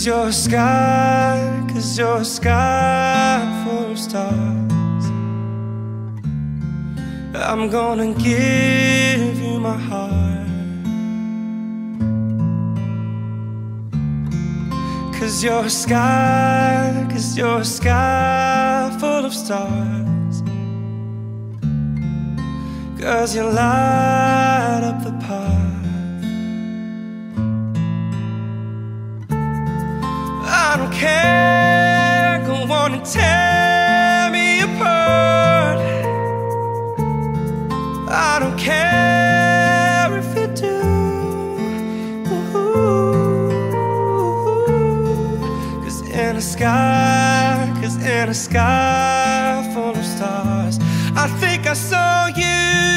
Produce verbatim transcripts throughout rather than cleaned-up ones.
'Cause you're a sky, 'cause you're a sky full of stars. I'm gonna give you my heart. 'Cause you're a sky, 'cause you're a sky full of stars. 'Cause you light up the path. I don't care, go on and tear me apart. I don't care if you do. Cause in a sky, cause in a sky full of stars, I think I saw you.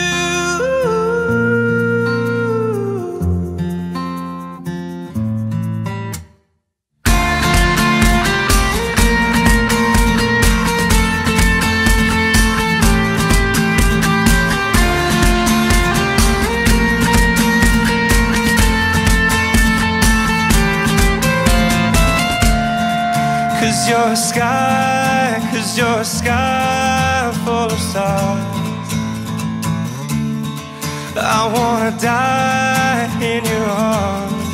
Cause you're a sky, cause you're a sky full of stars. I wanna die in your arms.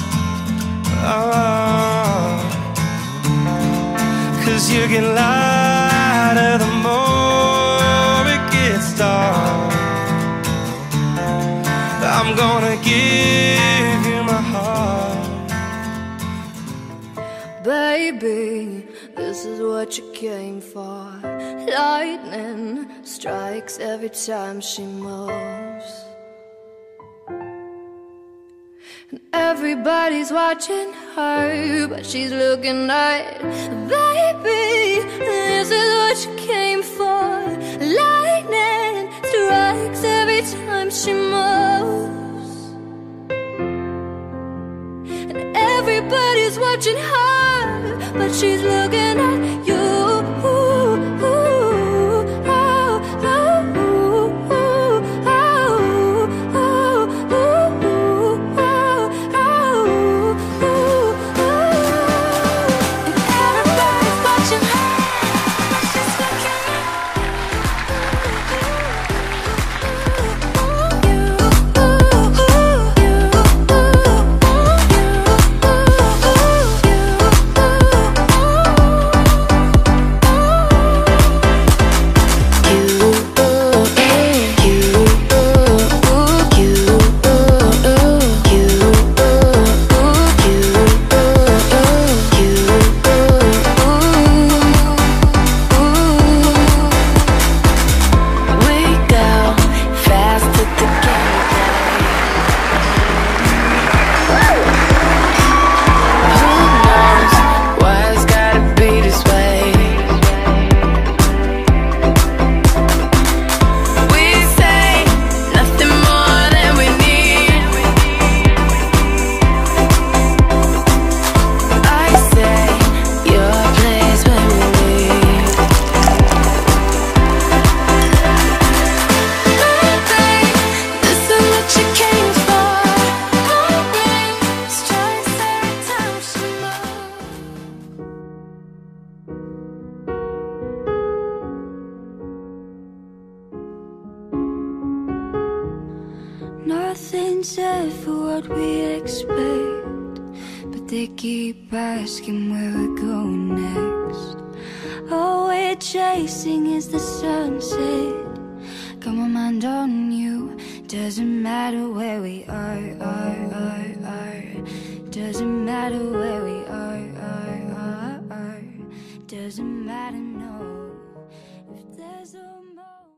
Oh. Cause you get lighter the more it gets dark. I'm gonna give you my heart. Baby, this is what you came for. Lightning strikes every time she moves, and everybody's watching her, but she's looking right. Baby, this is what you came for. Lightning strikes every time she moves, and everybody's watching her, but she's looking at you. Nothing's said for what we expect, but they keep asking where we're going next. All we're chasing is the sunset. Got my mind on you. Doesn't matter where we are, are, are, are. Doesn't matter where we are, are, are, are. Doesn't matter, no. If there's a